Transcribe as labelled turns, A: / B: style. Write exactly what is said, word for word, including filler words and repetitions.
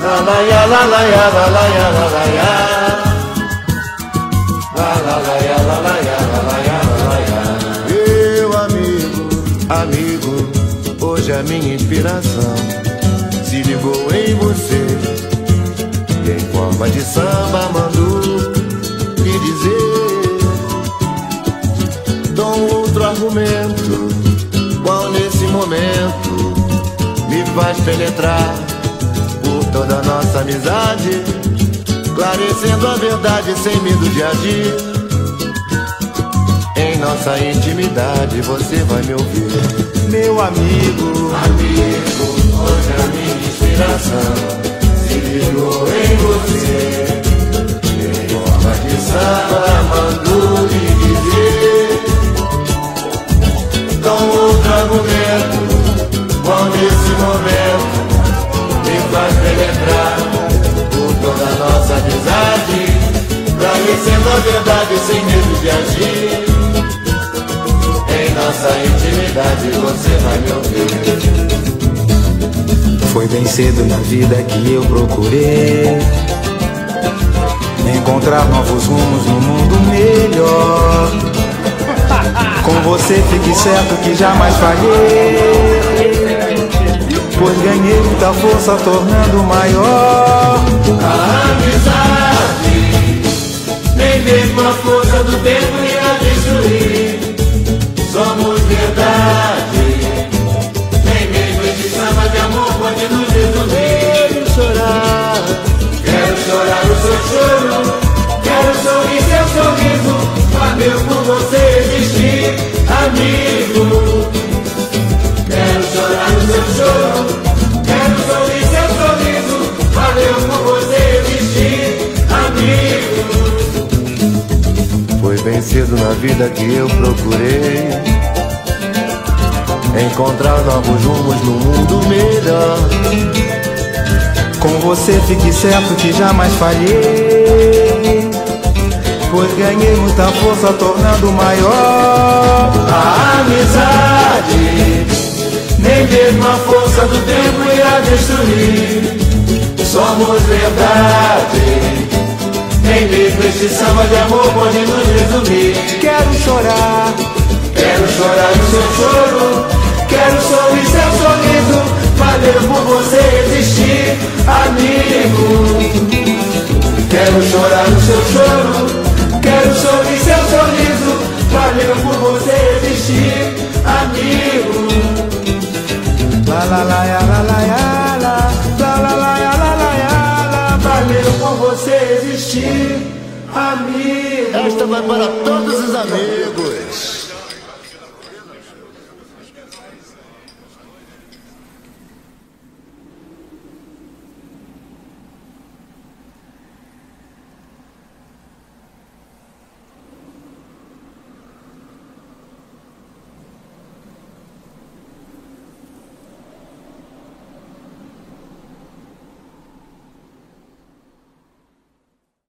A: La la ya la la ya la la ya la la ya. La la la ya la la ya la la ya la la ya. Meu amigo, amigo, hoje a minha inspiração se ligou em você e em forma de samba mandou lhe dizer. Dou um outro argumento, qual nesse momento me faz penetrar por toda a nossa amizade, esclarecendo a verdade sem medo de agir. Em nossa intimidade você vai me ouvir. Meu amigo, amigo, hoje a minha inspiração se ligou em você. Em forma de samba mandou lhe dizer. Dá um outro argumento, qual nesse momento me faz penetrar por toda a nossa amizade, esclarecendo a verdade sem medo de agir. Em nossa intimidade você vai me ouvir.
B: Foi bem cedo na vida que eu procurei encontrar novos rumos no mundo melhor. Com você fique certo que jamais falhei, pois ganhei muita força tornando maior
A: a amizade. Nem mesmo a força do tempo irá destruir. Somos verdade. Nem mesmo esse samba de amor pode nos resumir. Quero chorar, quero chorar o seu choro, quero sorrir seu sorriso, valeu por você existir, amigo. Quero chorar o seu choro, quero sorrir seu sorriso, valeu por você existir, amigo. Foi bem cedo na vida que eu procurei encontrar novos rumos no mundo melhor.
B: Com você fique certo que jamais falhei, pois ganhei muita força tornando maior
A: a amizade. Nem mesmo a força do tempo irá destruir. Somos verdade. Nem mesmo este samba de amor pode nos resumir.
B: Quero chorar,
A: quero chorar o seu choro, quero sorrir seu sorriso, valeu por você existir, amigo. Quero chorar o seu choro, quero sorrir seu sorriso, valeu por você existir, amigo.
B: La la la ya la la ya la, la la la ya la la ya la,
A: valeu por você existir, amigo. Esta vai para todos os amigos.